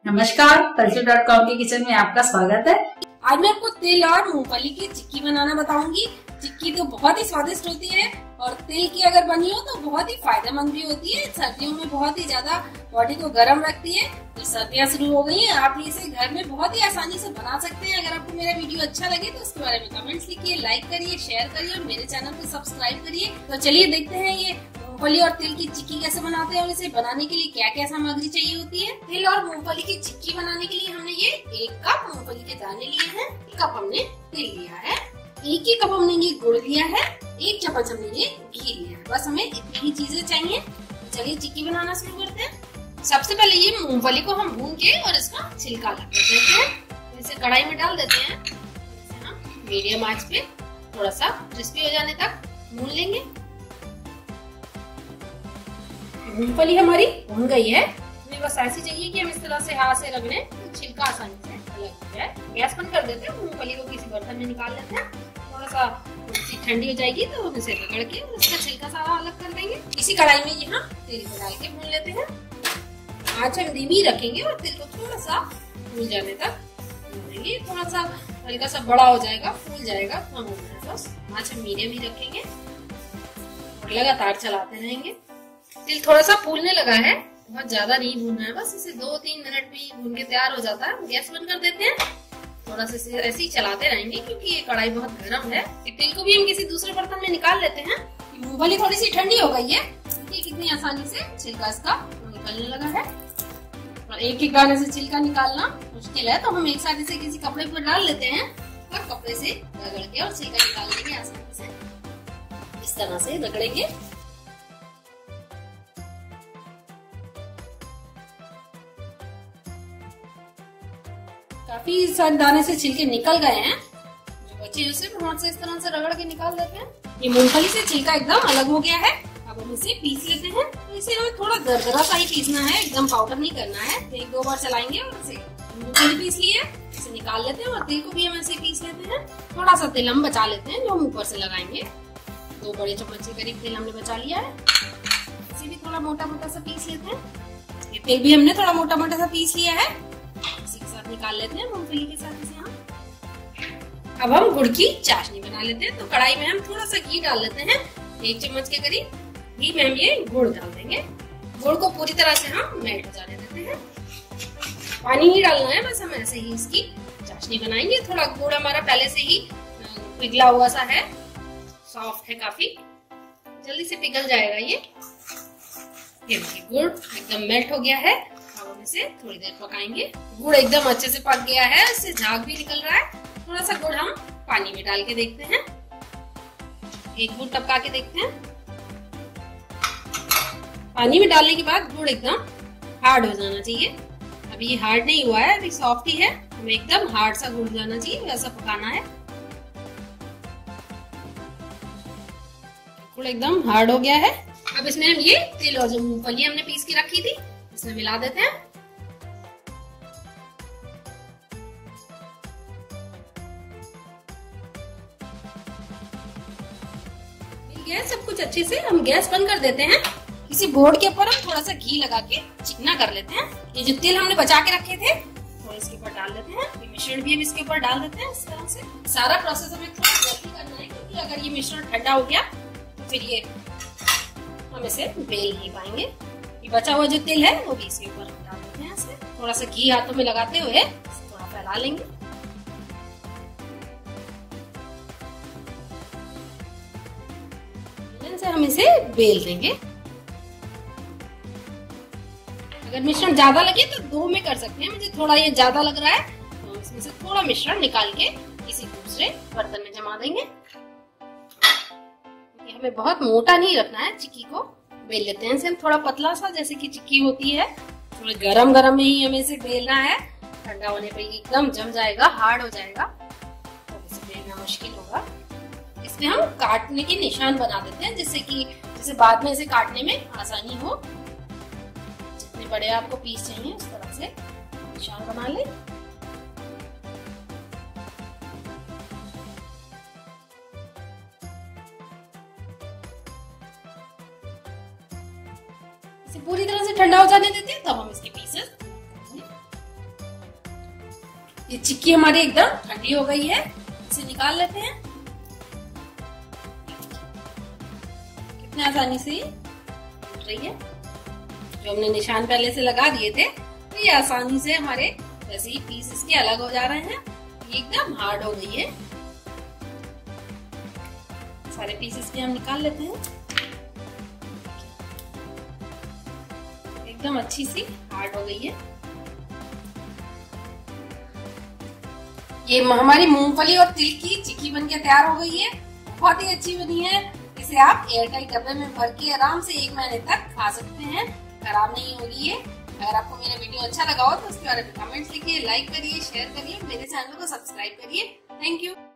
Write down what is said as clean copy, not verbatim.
नमस्कार, तलछट.com के किचन में आपका स्वागत है। आज मैं आपको तिल और मूंगफली की चिक्की बनाना बताऊंगी। चिक्की तो बहुत ही स्वादिष्ट होती है और तिल की अगर बनी हो तो बहुत ही फायदेमंद भी होती है। सर्दियों में बहुत ही ज्यादा बॉडी को गर्म रखती है। तो सर्दियां शुरू हो गई हैं, आप इसे घर में बहुत ही आसानी से बना सकते हैं। अगर आपको मेरा वीडियो अच्छा लगे तो उसके बारे में कमेंट्स लिखिए, लाइक करिए, शेयर करिए और मेरे चैनल को सब्सक्राइब करिए। तो चलिए देखते हैं ये मूंगफली और तिल की चिक्की कैसे बनाते हैं और इसे बनाने के लिए क्या क्या सामग्री चाहिए होती है। तिल और मूंगफली की चिक्की बनाने के लिए हमने ये 1 कप मूंगफली के दाने लिए हैं, 1 कप हमने तिल लिया है, 1 ही कप हमने ये गुड़ लिया है, 1 चम्मच हमने ये घी लिया है। बस हमें इतनी ही चीजें चाहिए। चलिए चिक्की बनाना शुरू करते हैं। सबसे पहले ये मूंगफली को हम भून के और इसका छिलका लगा देते हैं। इसे कढ़ाई में डाल देते हैं। इसे हम मीडियम आंच पे थोड़ा सा क्रिस्पी हो जाने तक भून लेंगे। मूंगफली हमारी भून गई है। हमें बस ऐसी चाहिए कि हम इस तरह से हाथ से रगड़े तो छिलका आसानी से अलग हो जाए। गैस बंद कर देते हैं। मूंगफली को किसी बर्तन में निकाल लेते हैं। थोड़ा सा ठंडी हो जाएगी तो हम इसे रगड़ के उसका छिलका सारा अलग कर देंगे। इसी कढ़ाई में यहाँ तेल को डाल के भून लेते हैं। आंच हम धीमी रखेंगे और तेल को थोड़ा सा फूल जाने तक भूनेंगे। थोड़ा सा हल्का सा बड़ा हो जाएगा, फूल जाएगा तो हम बस आंच हम मीडियम ही रखेंगे और लगातार चलाते रहेंगे। तिल थोड़ा सा फूलने लगा है, बहुत ज्यादा नहीं भूनना है, बस इसे 2-3 मिनट में ही भून के तैयार हो जाता है। गैस बंद कर देते हैं। थोड़ा सा ऐसे ही चलाते रहेंगे क्योंकि ये कढ़ाई बहुत गर्म है। तिल को भी हम किसी दूसरे बर्तन में निकाल लेते हैं। मूंगफली थोड़ी सी ठंडी हो गई है, कितनी आसानी से छिलका इसका निकलने लगा है। और एक दाने से छिलका निकालना मुश्किल है तो हम एक साथ इसे किसी कपड़े पर डाल लेते हैं और कपड़े से रगड़ के और छिलका निकाल लेंगे आसानी से। इस तरह से रगड़ेंगे। काफी सारे दाने से छिलके निकल गए हैं। जो बचे उसे हाथ से इस तरह से रगड़ के निकाल देते हैं। ये मूंगफली से छिलका एकदम अलग हो गया है। अब हम इसे पीस लेते हैं। तो इसे हमें थोड़ा दरदरा सा ही पीसना है, एकदम पाउडर नहीं करना है। 1-2 बार चलाएंगे और इसे मूंगफली पीस लिए, इसे निकाल लेते हैं और तिल को भी हम ऐसे पीस लेते हैं। थोड़ा सा तिल हम बचा लेते हैं जो हम ऊपर से लगाएंगे। 2 बड़े चम्मच के करीब तिल हमने बचा लिया है। इसे भी थोड़ा मोटा मोटा सा पीस लेते हैं। ये तिल भी हमने थोड़ा मोटा मोटा सा पीस लिया है। निकाल लेते हैं मूंगफली के साथ इसे हम। अब हम गुड़ की चाशनी बना लेते हैं। तो कढ़ाई में हम थोड़ा सा घी डाल लेते हैं, 1 चम्मच के करीब घी में हम ये गुड़ डाल देंगे। गुड़ को पूरी तरह से हम मेल्ट हो जाने देते हैं। पानी नहीं डालना है, बस हम ऐसे ही इसकी चाशनी बनाएंगे। थोड़ा गुड़ हमारा पहले से ही पिघला हुआ सा है, सॉफ्ट है, काफी जल्दी से पिघल जाएगा ये गुड़ एकदम मेल्ट हो गया है। इसे थोड़ी देर पकाएंगे। गुड़ एकदम अच्छे से पक गया है, इससे झाग भी निकल रहा है। थोड़ा सा गुड़ हम पानी में डाल के देखते हैं। एक गुड़ टपका के देखते हैं। पानी में डालने के बाद गुड़ एकदम हार्ड हो जाना चाहिए। अभी ये हार्ड नहीं हुआ है, अभी सॉफ्ट ही है। हमें एकदम हार्ड सा गुड़ जाना चाहिए, वैसा पकाना है। गुड़ एकदम हार्ड हो गया है। अब इसमें हम ये तिल और जो मूंगफली हमने पीस के रखी थी इसमें मिला देते हैं। गैस सब कुछ अच्छे से हम गैस बंद कर देते हैं। किसी बोर्ड के ऊपर हम थोड़ा सा घी लगा के चिकना कर लेते हैं। ये जो तिल हमने बचा के रखे थे तो इसके ऊपर डाल देते हैं। ये मिश्रण भी हम इसके ऊपर डाल देते हैं। इस तरह से सारा प्रोसेस हमें थोड़ा जल्दी करना है क्योंकि अगर ये मिश्रण ठंडा हो गया तो फिर ये हम इसे बेल नहीं पाएंगे। ये बचा हुआ जो तिल है वो भी इसके ऊपर डाल देते हैं। ऐसे थोड़ा सा घी हाथों में लगाते हुए थोड़ा फैला लेंगे। से हम इसे बेल देंगे। अगर मिश्रण ज्यादा लगे तो 2 में कर सकते हैं। मुझे थोड़ा ये ज्यादा लग रहा है तो इसमें से थोड़ा मिश्रण निकाल के किसी दूसरे बर्तन में जमा देंगे। हमें बहुत मोटा नहीं रखना है, चिक्की को बेल लेते हैं। इसे हम थोड़ा पतला सा जैसे कि चिक्की होती है, थोड़ा गरम गरम में ही हमें इसे बेलना है। ठंडा होने पर एकदम जम जाएगा, हार्ड हो जाएगा तो इसे बेलना मुश्किल होगा। इसमें हम काटने के निशान बना देते हैं जिससे बाद में इसे काटने में आसानी हो। जितने बड़े आपको पीस चाहिए उस तरह से निशान बना लें। इसे पूरी तरह से ठंडा हो जाने देते हैं तब हम इसके पीसेस ये चिक्की हमारी एकदम ठंडी हो गई है, इसे निकाल लेते हैं। कितने आसानी से टूट रही है। जो हमने निशान पहले से लगा दिए थे तो ये आसानी से हमारे वैसे ही पीस इसके अलग हो जा रहे हैं। ये एकदम हार्ड हो गई है। सारे पीसेस भी हम निकाल लेते हैं। एकदम अच्छी सी हार्ड हो गई है। ये हमारी मूंगफली और तिल की चिक्की बनके तैयार हो गई है। बहुत ही अच्छी बनी है। इसे आप एयरटाइट डब्बे में भर के आराम से 1 महीने तक खा सकते हैं, खराब नहीं होगी ये। अगर आपको मेरा वीडियो अच्छा लगा हो तो उसके बारे में कमेंट्स लिखिए, लाइक करिए, शेयर करिए, मेरे चैनल को सब्सक्राइब करिए। Thank you.